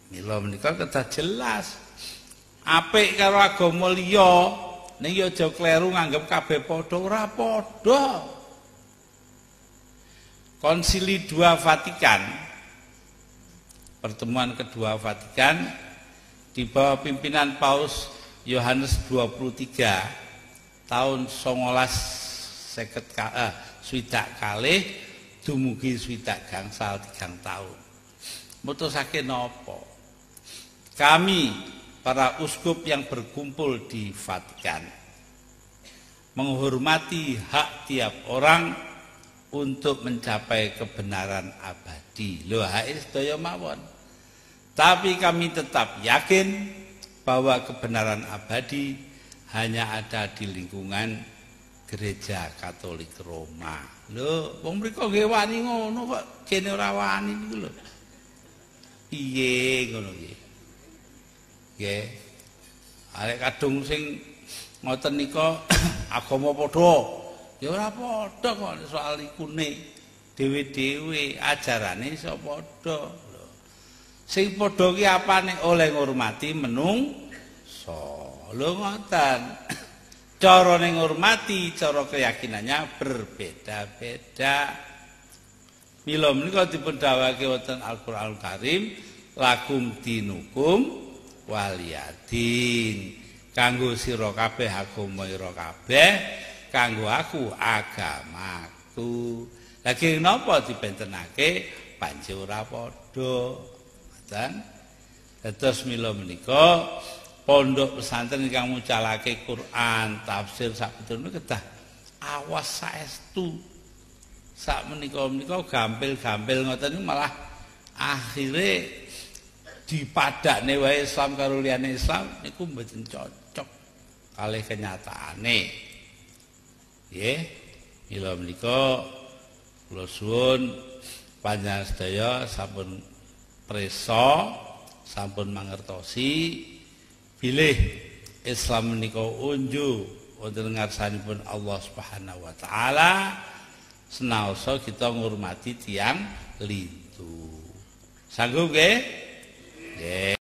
Mila menika kedah jelas. Apik karo agama liya ning ya aja kleru nganggep kabeh padha, ora padha. Konsili II Vatikan, pertemuan kedua Vatikan di bawah pimpinan Paus Yohanes 23 tahun 1950 dumugi 3 tahun. Mutusake napa? Kami para uskup yang berkumpul di Vatikan menghormati hak tiap orang untuk mencapai kebenaran abadi. Lho, hak sedaya mawon. Tapi kami tetap yakin bahwa kebenaran abadi hanya ada di lingkungan Gereja Katolik Roma. Lho, wong mriko nggih wani ngono kok jene ora wani niku lho. Piye ngono iki? Nggih. Arek kadung sing ngoten nika agama padha. Ya ora padha kok soal ikune dhewe-dhewe ajarane iso padha. Sing padha ki apane oleh ngurmati menungsa. Lho ngoten. Cara ngurmati, cara keyakinannya berbeda-beda. Mila menika dipun dawuhake wonten Al-Qur'anul Karim, lakum dinukum waliyadin. Kanggo sira kabeh agama ira kabeh, kanggo aku agamaku. Lagi napa dibentenake panci ora padha. Ngoten. Dados mila menika pondok pesantren ingkang mucalake Quran, tafsir sapunika kedah awas saestu. Sak menika gampil-gampil ngoten malah akhire dipadakne wae Islam karo liyane Islam niku mboten cocok kalih kenyataane. Nggih, mila menika kula suwun panjenengan sedaya sampun presa, sampun mangertosi bilih Islam menika unju wonten ngarsanipun Allah Subhanahu wa taala, senaosa kita ngurmati tiyang lintu. Sanggup nggih? Nggih.